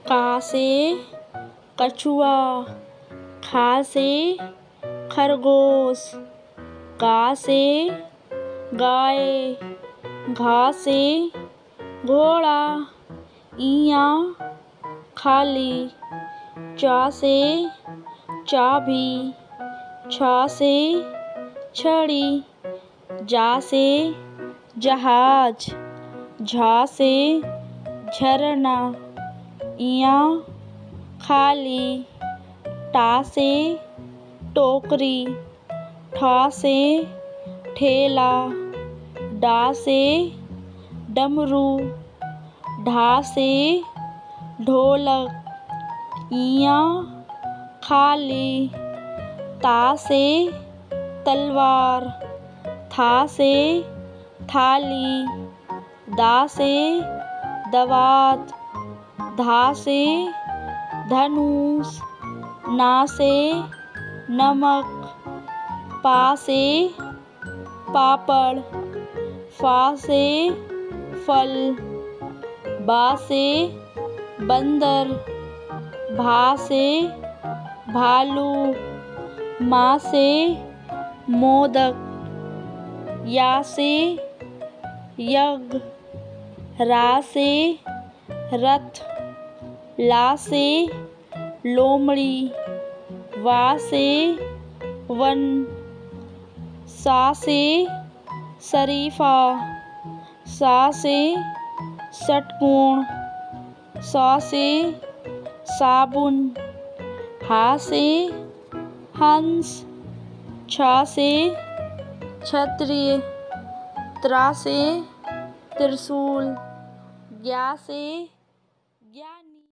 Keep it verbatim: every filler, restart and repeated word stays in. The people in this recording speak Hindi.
का से कछुआ, खा से खरगोश, गा से गाय, घा से घोड़ा, इया खाली, चा से चाबी, छा से छड़ी, जा से जहाज, झा से झरना, इया खाली, टा से टोकरी, ठा से ठेला, डा से डमरू, ढा से ढोलक, इया खाली, ता से तलवार, था से थाली, दा से दवात, धा से धनुष, ना से नमक, पा से पापड़, फा से फल, बा से बंदर, भा से भालू, मा से मोदक, या से यज्ञ, रा से रथ, ला से लोमड़ी, वा से वन, सा से शरीफा, सा से षटकोण, सा से साबुन, हा से हंस, छा से क्षत्रिय, त्रा से त्रिशूल, ज्ञा से ज्ञानी।